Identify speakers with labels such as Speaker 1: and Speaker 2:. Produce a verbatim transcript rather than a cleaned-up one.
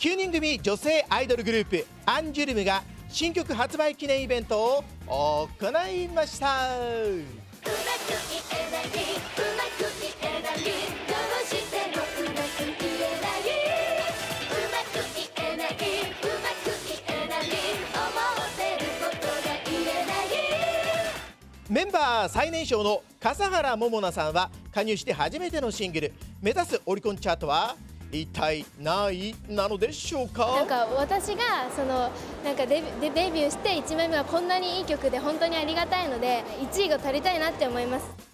Speaker 1: きゅうにん組女性アイドルグループアンジュルムが新曲発売記念イベントを行いました。メンバー最年少の笠原桃奈さんは加入して初めてのシングル、目指すオリコンチャートは一体何位なのでしょうか。
Speaker 2: なんか私がそのなんかデビ、デビューしていちまいめはこんなにいい曲で本当にありがたいのでいちいが取りたいなって思います。